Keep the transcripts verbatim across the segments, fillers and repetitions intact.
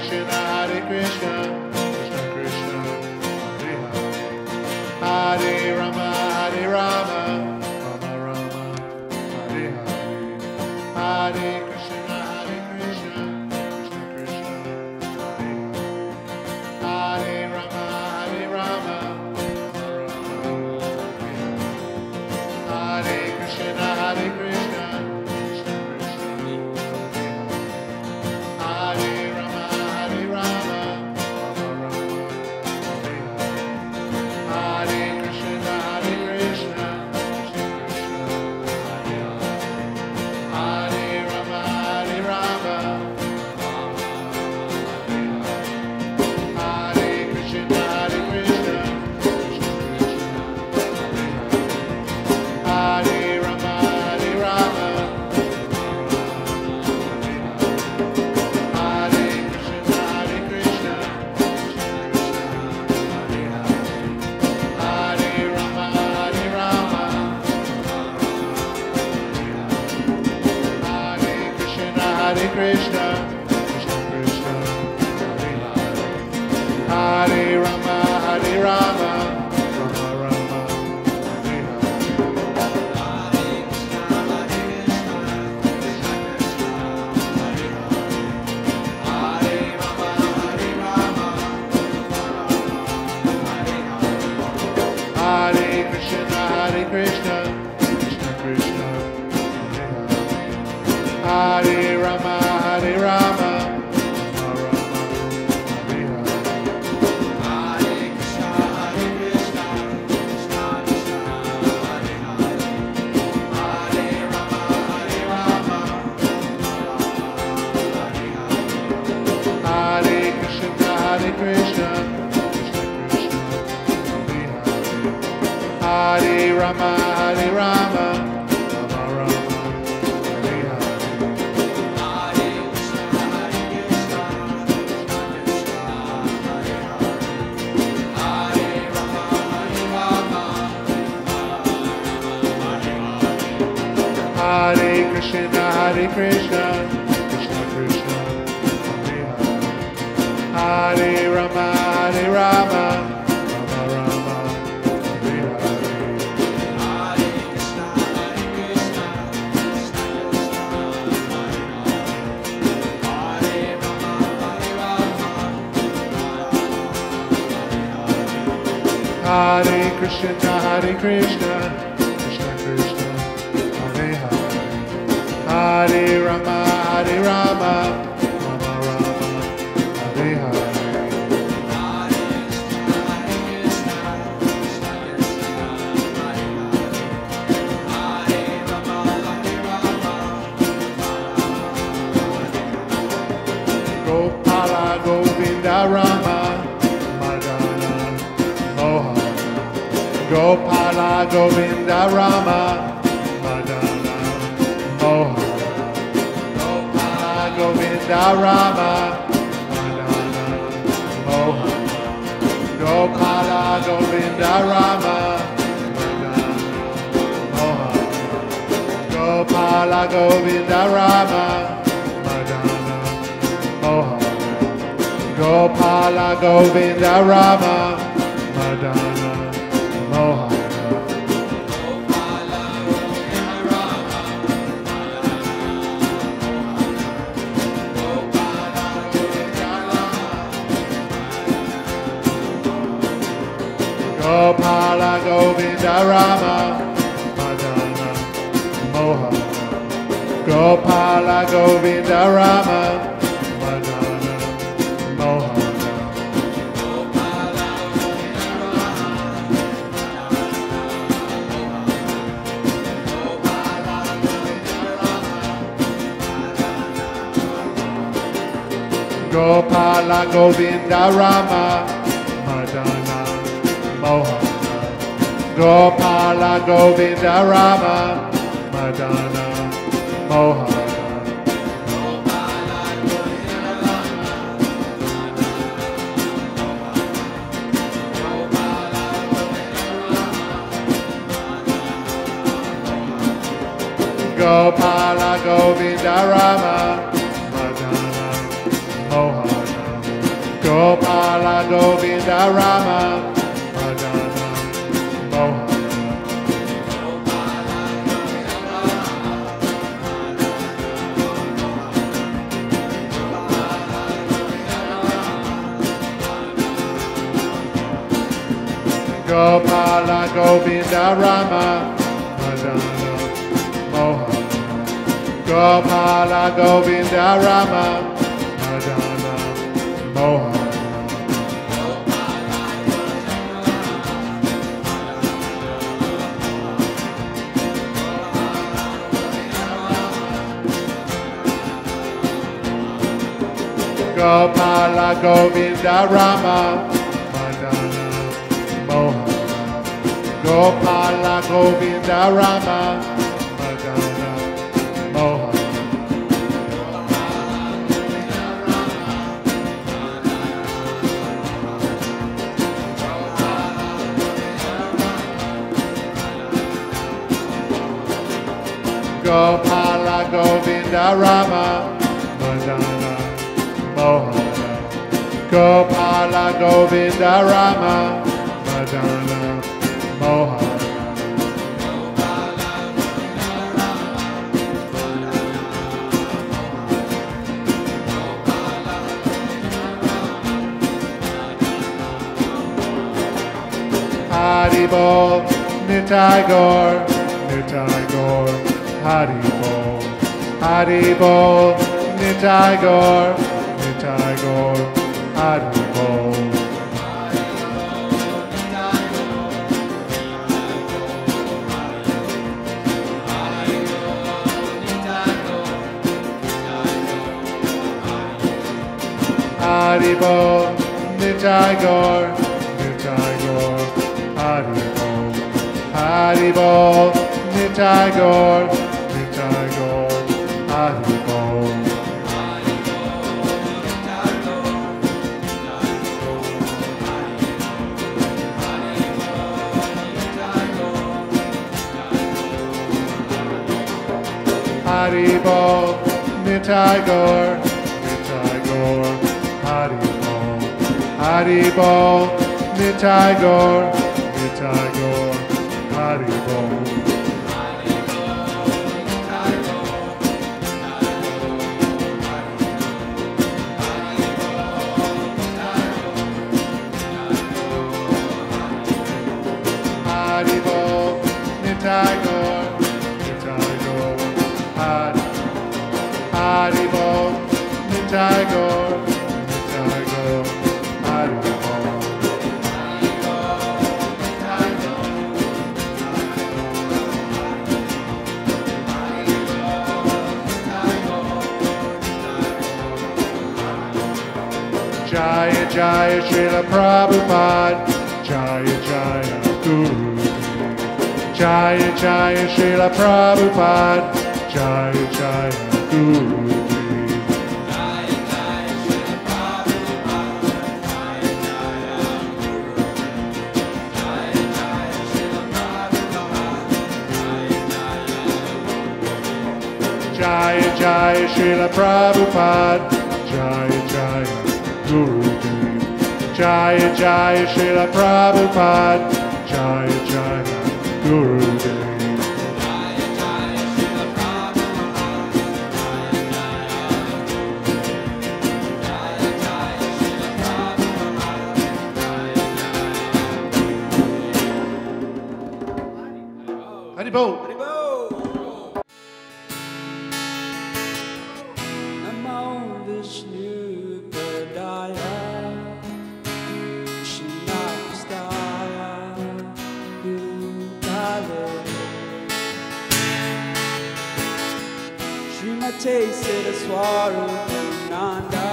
Krishna, Hare Krishna, Krishna Krishna, Hare Hare, Hare Rama, Hare Rama, Rama Rama, Hare Hare, Hare Krishna, Hare Krishna, Krishna Krishna, Hare Hare, Hare Rama, Hare Rama, Rama Rama, Hare Hare, Hare Krishna, Hare Krishna, Krishna Krishna, Hare Rama, Hare Rama, Rama Rama, Hare Krishna, Hare Krishna, Krishna Krishna, Hare Rama, Hare Rama, Hare Krishna, Hare Krishna, Krishna Krishna, Hare Rama, Hare Rama, Hare Krishna, Hare Krishna, Krishna Krishna, Hare Rama, Hare Rama, Hare Krishna, Hare Krishna, Krishna Krishna, Hare Rama, Hare Rama, Rama Rama, Hare Hare Krishna, Hare Krishna, Krishna Krishna, Hare Rama, Hare Rama, Rama Rama, Hare Hare Krishna, Hare Krishna, Krishna Krishna, Hare Rama, Hare Rama, Rama Rama, Hare Hare. Hare Krishna, Hare Krishna, Krishna Krishna, Hare Hare, Hare Rama, Hare Rama, Rama Rama, Hare Hare. Hare Krishna, Hare Krishna, Krishna Krishna, Hare Hare, Hare Rama, Hare Rama, Rama Rama, Hare Hare. Gopala Govinda Rama, Madana Mohan. Gopala Govinda Rama, Madana Mohan. Gopala Govinda Rama, Madana Mohan. Gopala Govinda Rama, Madana Mohan. Gopala Govinda Rama, Madana Mohan. Gopala Govinda Rama, Madana Mohan. Gopala Govinda Rama, Madana Mohan. Gopala Govinda Rama, Madana Mohan. Gopala Govinda Rama, Madana Mohan. Gopala Govinda Rama, Madana Mohan. Gopala Govinda Rama, Madana Mohan. Gopala Govinda Rama Madana Mohan. Gopala Govinda Rama Madana Mohan. Gopala Govinda Rama Madana Mohan. Gopala Govinda Rama Madana Mohan. Gopala Govinda Rama Madana Mohan. Gopala Govinda Rama Madana Mohan. Gopala Govinda Rama Madana Mohan. Hari Bol, Nitai Gaur, Nitai Gaur, Hari Bol, Hari Bol, Nitai Gaur, Nitai Gaur, Hari Bol. Hari Bol, Nitai Gaur, Nitai Gaur, Hari Bol, Hari Bol, Nitai Gaur, Nitai Gaur, Hari Bol. Hari Bol, Nitai Gaur, Nitai Gaur, Hari Bol, Hari Bol, Nitai Gaur, Nitai Gaur, Hari Bol. Hari Bol, Nitai Gaur, Nitai Gaur, Hari. Hari Bol, Nitai Gaur, Nitai Gaur, Hari Bol. Jaya Jaya Srila Prabhupada, Jaya Jaya Guru. Jaya Jaya Srila Prabhupada, Jaya Jaya Guru. Jaya Jaya Srila Prabhupada, Jaya Jaya Gurudev. Jaya Jaya Srila Prabhupada, Jaya Jaya Gurudev. Haribol. Namo Vishnu Padaya Krishnapastaya Bhutale Srimate Saraswarupananda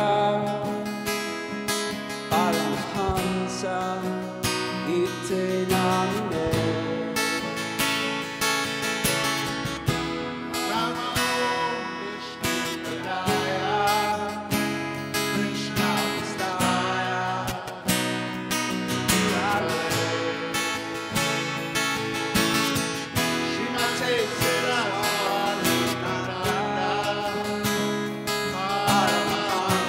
Paramahamsa Ite Namine Paramahamsa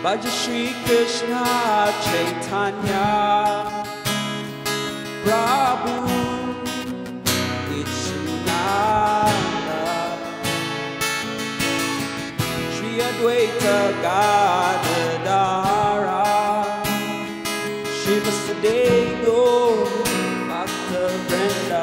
Bhaja Shri Krishna Chaitanya Prabhu Nityananda Shri Advaita Gadadhara Shiva Sadego Bhakta Vrinda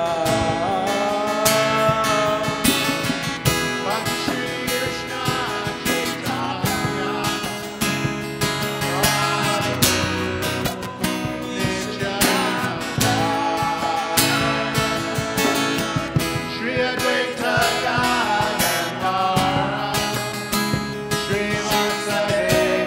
Shri Vasudeva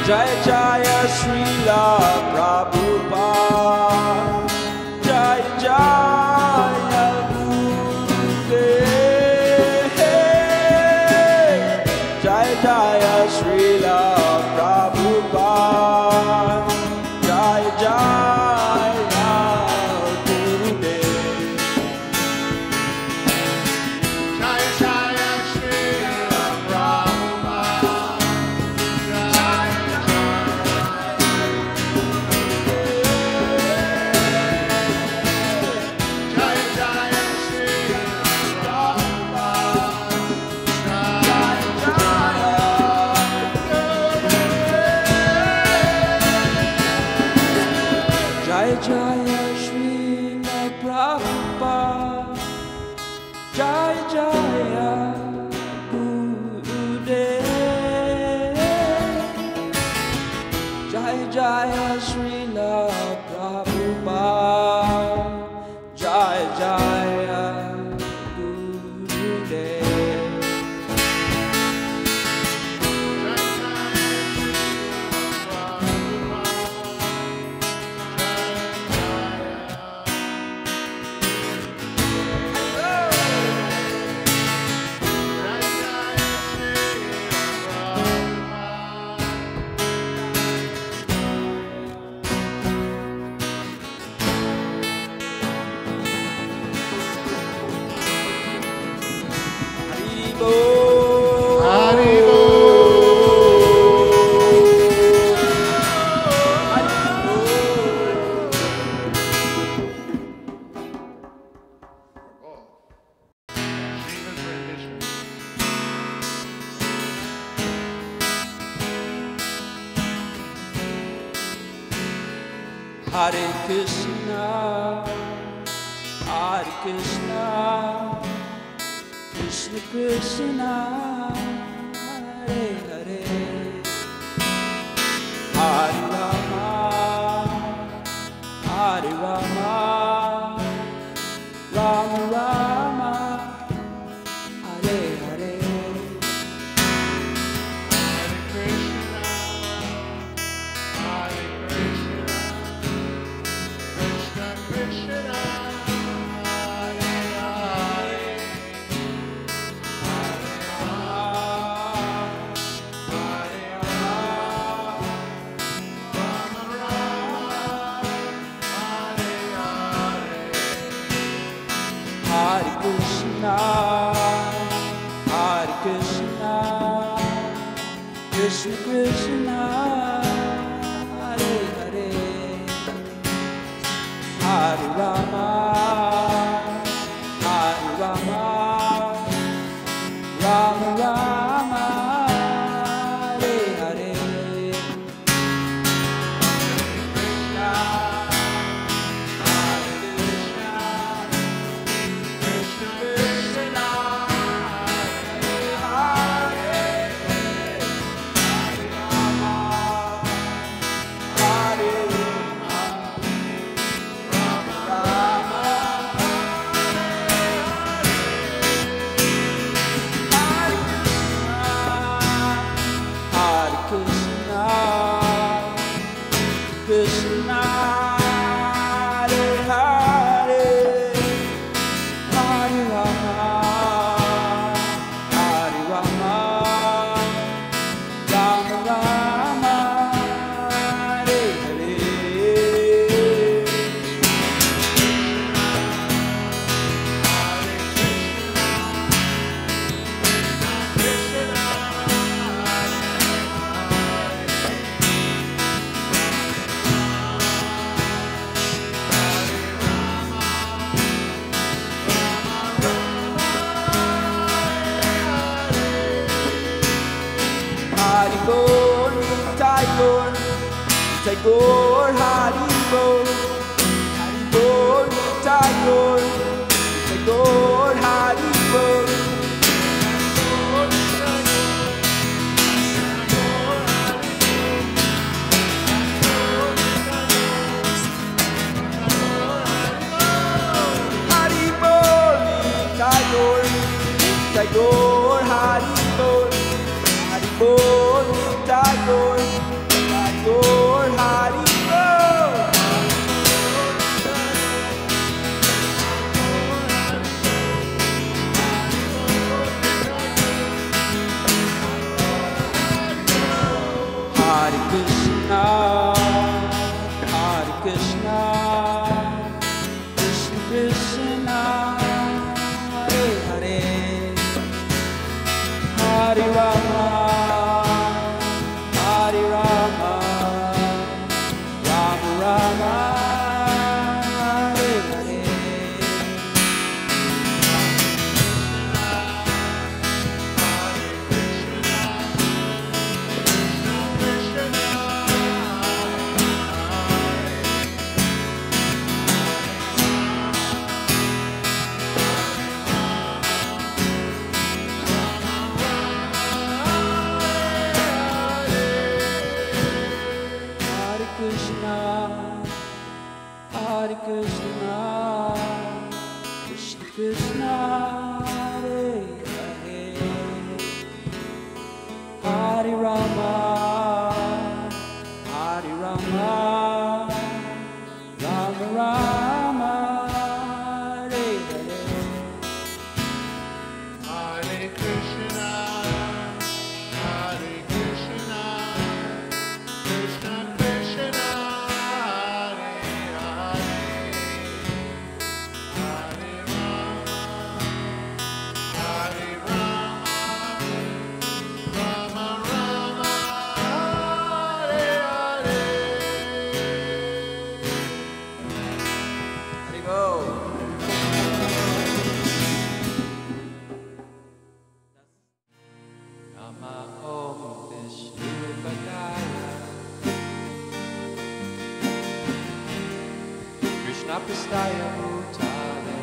Jai Jaya Srila Prabhupada, Jai Jaya Gurudev, Jai Jaya Srila Prabhupada, Jai Jaya Gurudev. Jai Jaya Srila Prabhupada, Jai Jai Jaya Srila Prabhupada, Jai Jaya Srila Prabhupada, Jai Jaya Gurudev, Jai Jaya Srila Prabhupada, Jai Jaya Gurudev. Hare Krishna, Hare Krishna, Krishna Krishna, Hare Hare, Hare Rama, Hare Rama, Rama Rama, Hare Hare. Hare Krishna, Hare Krishna, Krishna Krishna, Hare Hare, Hare Rama, Hare Rama, Rama Rama, Hare Hare. Krishna, Hare Hare, Hare Rama, Hare Rama, Rama Rama, Hare Hare. Haribol, Tagore, Tagore, Haribol, Haribol, Tagore, Tagore, Haribol. Haribol, Tagore, Tagore, Haribol, Haribol, Tagore. Hare Krishna, Hare Krishna, Krishna Krishna, Hare Hare, Hare Rama, Hare Rama, Rama Rama, Hare Hare. Hare Krishna, Krishna Krishna, Hare Hare, Hare Rama, Hare Rama, Rama Rama, Hare Hare. Hare Krishna, Hare Krishna, Krishna Krishna, Hare Hare, Hare Rama, Hare Rama, Rama Rama, Hare Hare. Haribo. Nama Om Vishnupadaya, Krishna Prastaya Bhutale,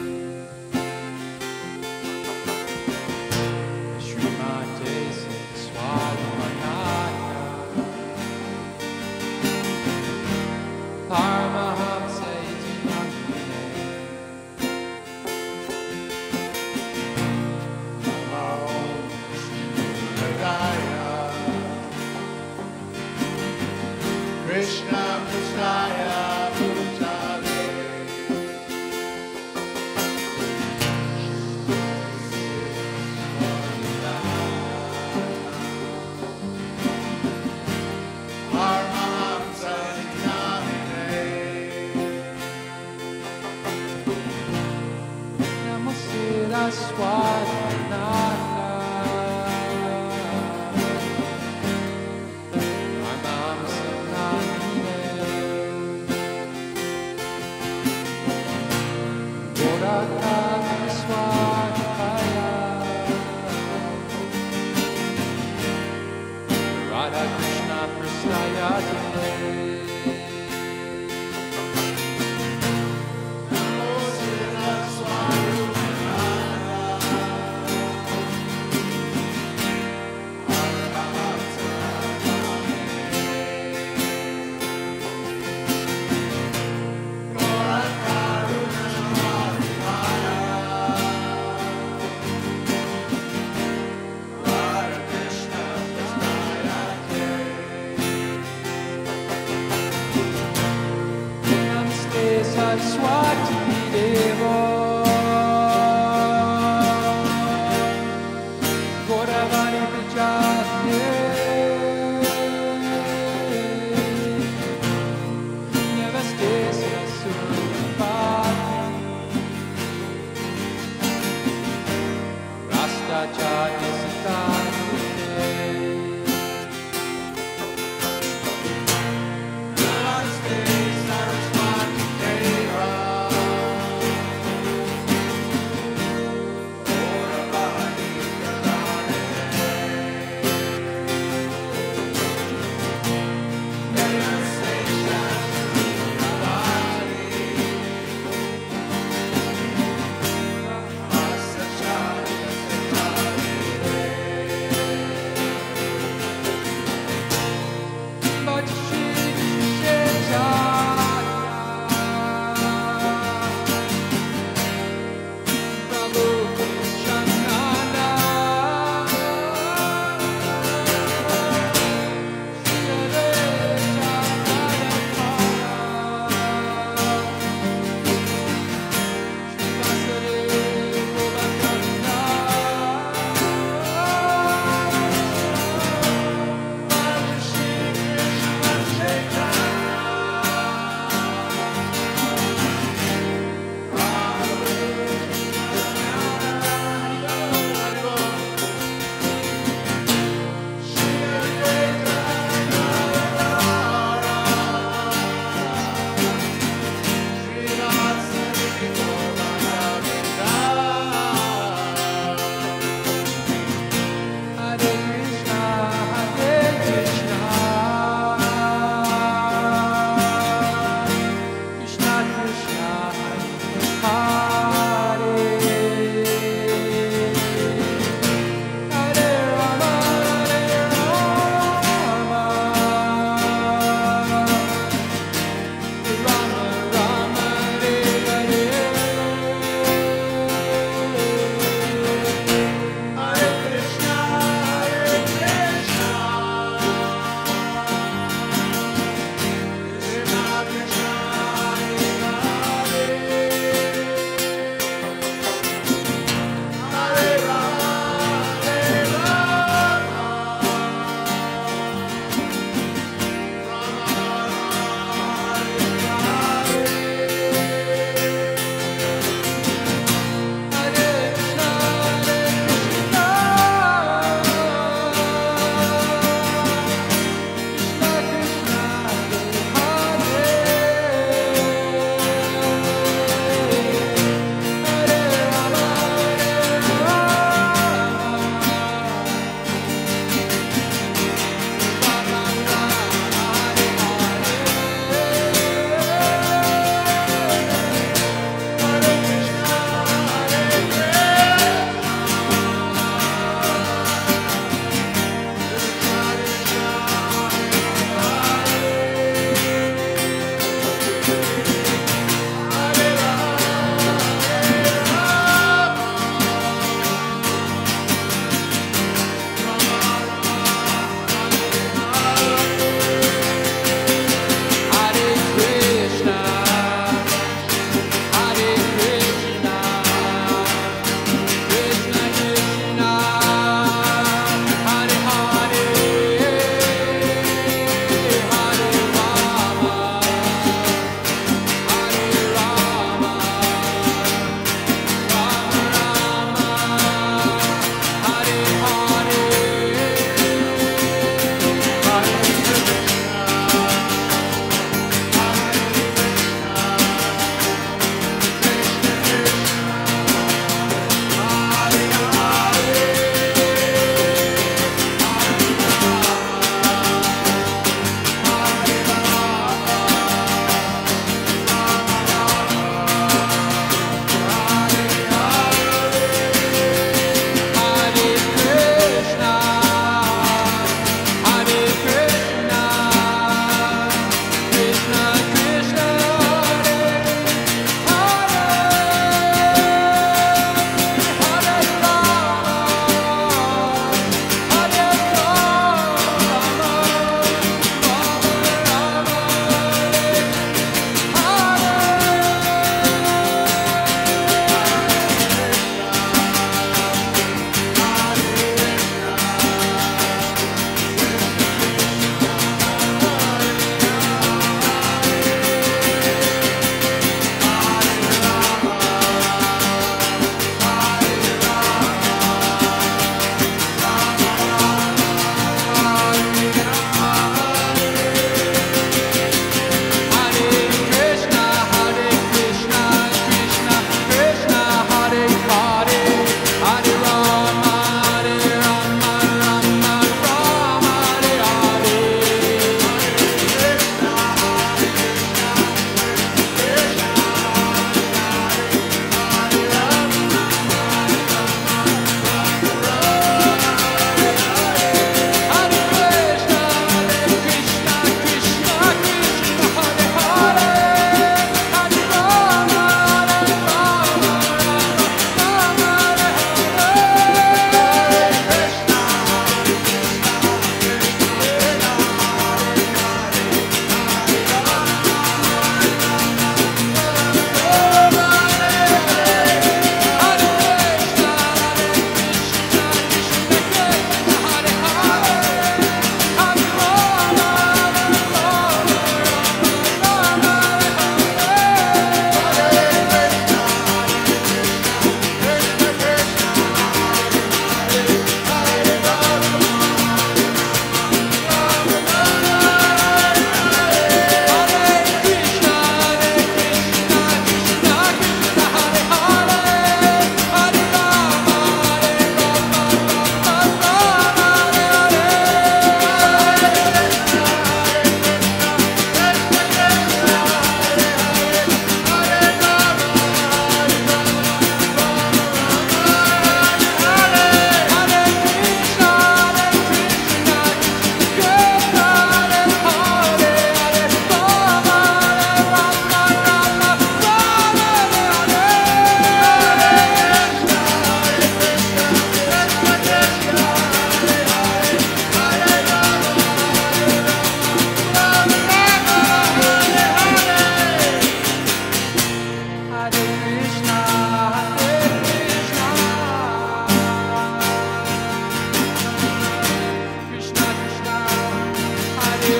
Srimate Swarumanaya, Paramahamsa Iti Namine, Nama Om Vishnupadaya, Krishna Prastaya Bhutale, Paramahamsa Namine, Namasira Swarumanaya, Paramahamsa Namine, Gorakana Swadhyaya, Radha Krishna Prastaya Tale. Namaste Saraswati Devo, Gauravani Vijayate, Namaste Saraswati, Rasta Jati Sitati, Namaste Saraswati Deva,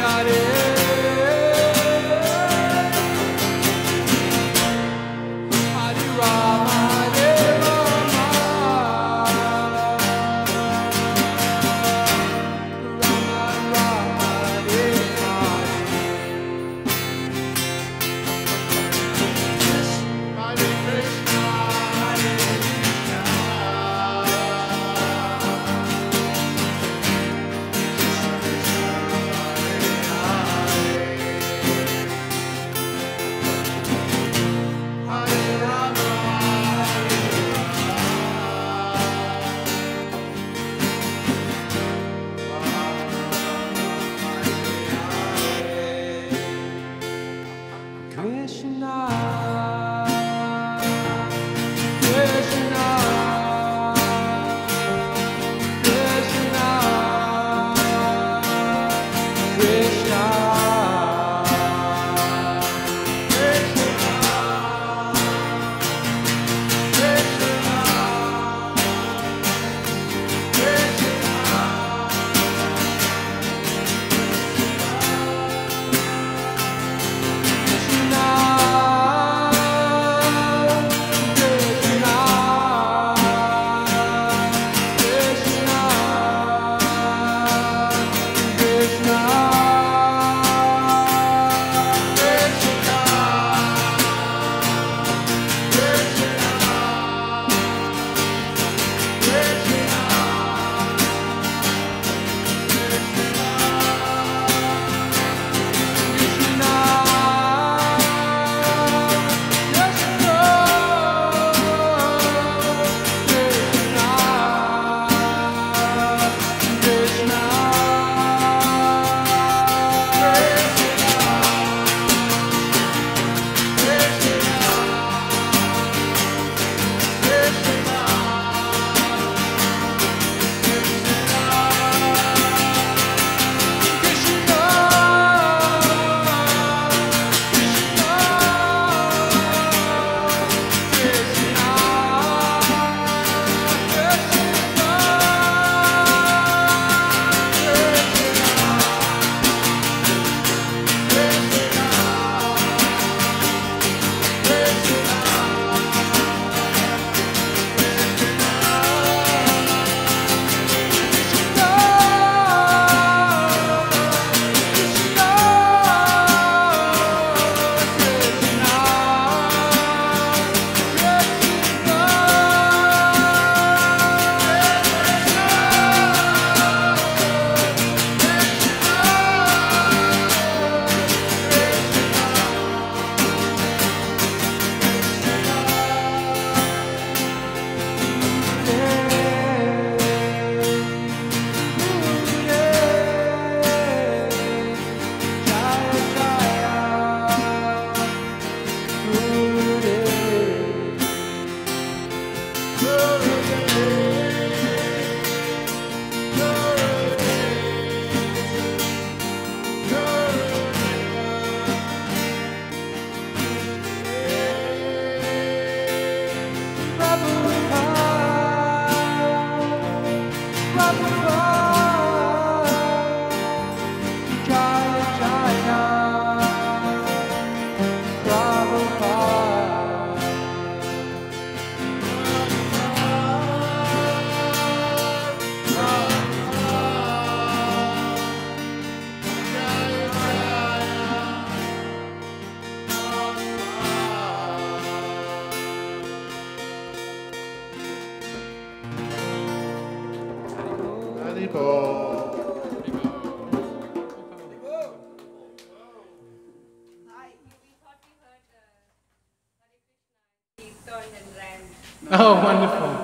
Oh, wonderful.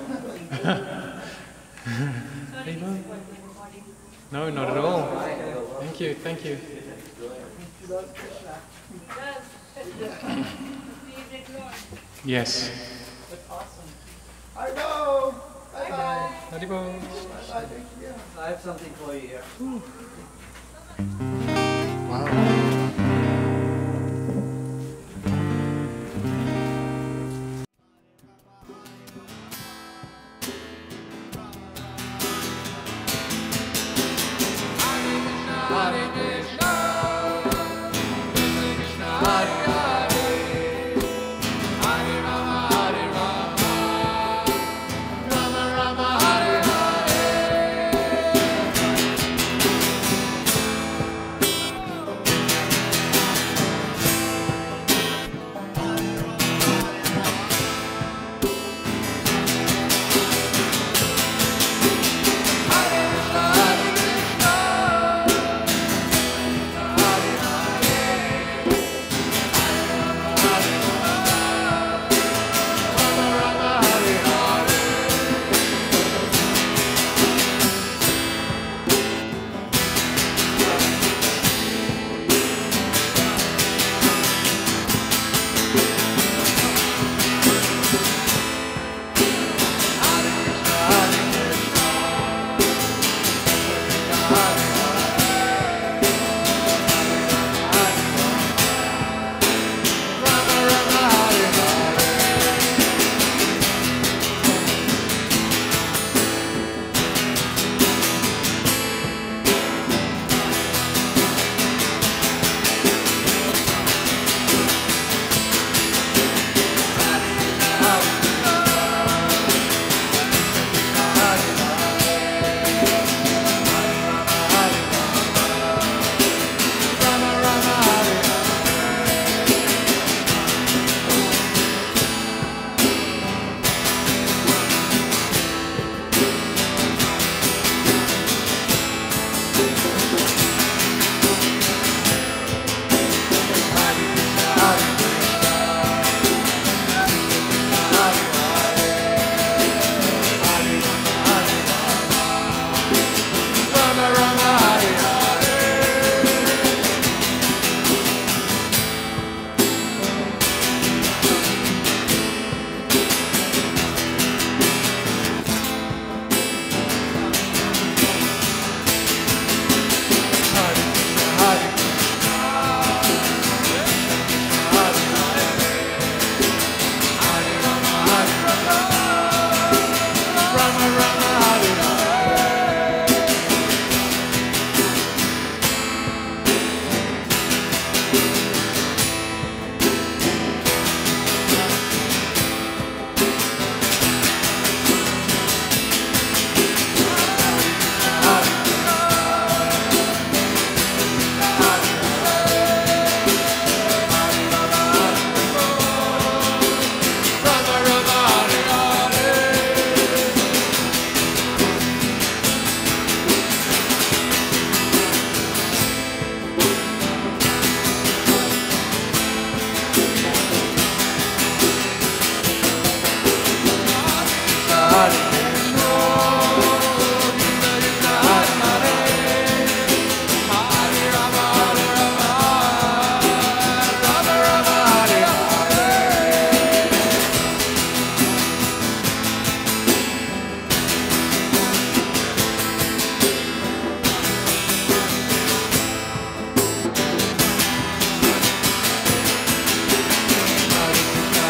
No, not at all. Thank you, thank you. Yes. Haribo! Bye-bye. Haribo. Bye-bye, thank you. I have something for you here. Wow. Hare Krishna,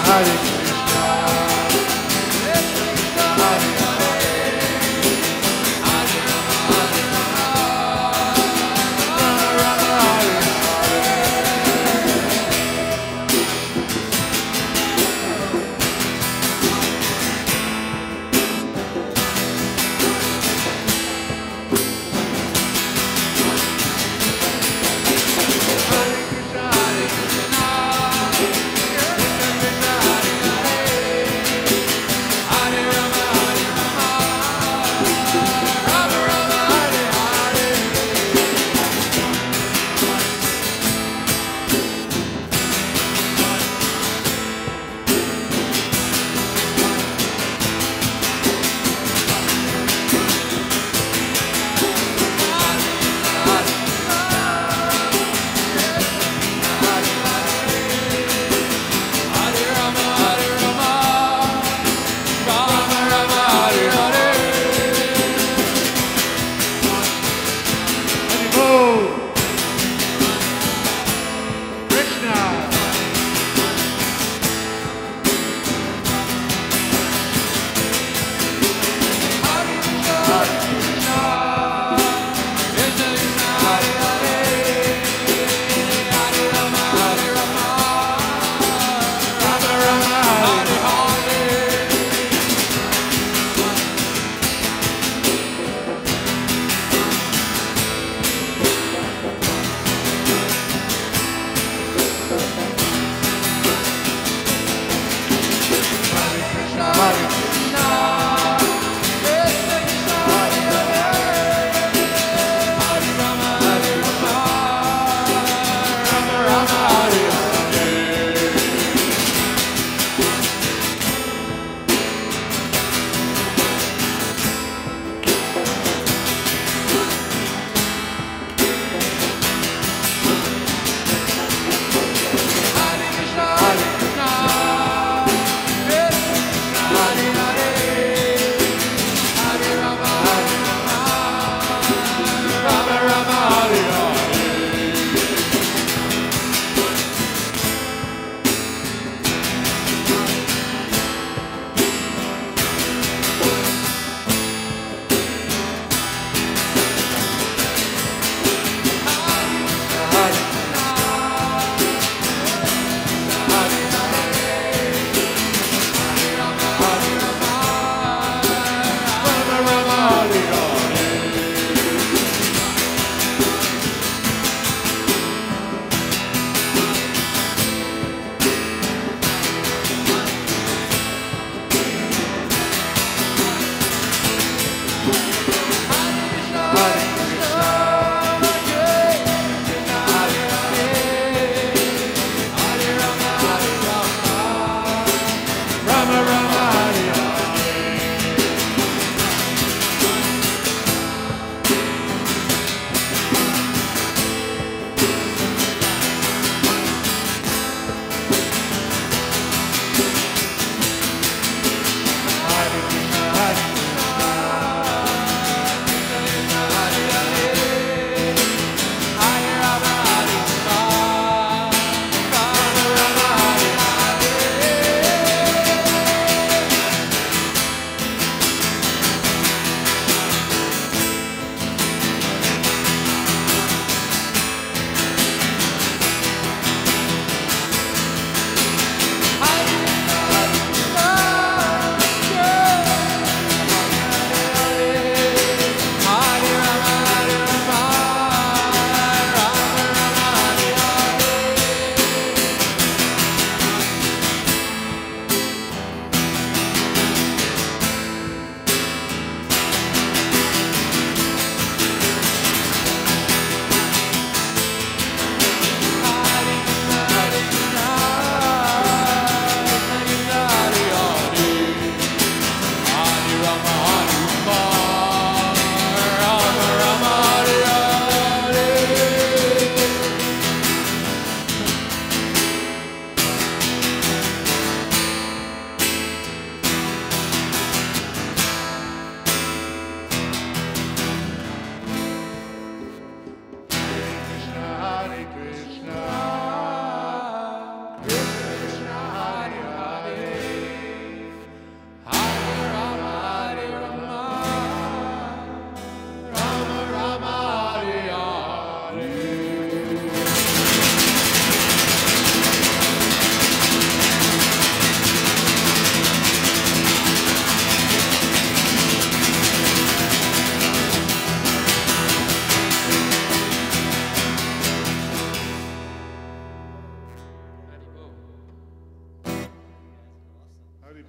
Hare Krishna, Krishna Hare Hare, Hare Rama, Hare Rama, Rama Rama, Hare Hare.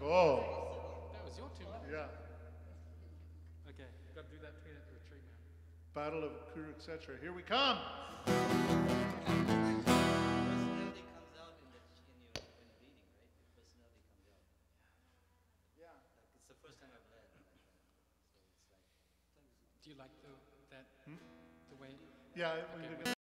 Oh, That was your tune. yeah. Okay, got to do that between at the retreat now. Battle of Kuru, et cetera. Here we come. Personality comes out in, the, in your when you're reading, right? Your personality comes out. Yeah. Like it's the first time I've read like that. So it's like. Do you like the that the way? Yeah, Okay. we're gonna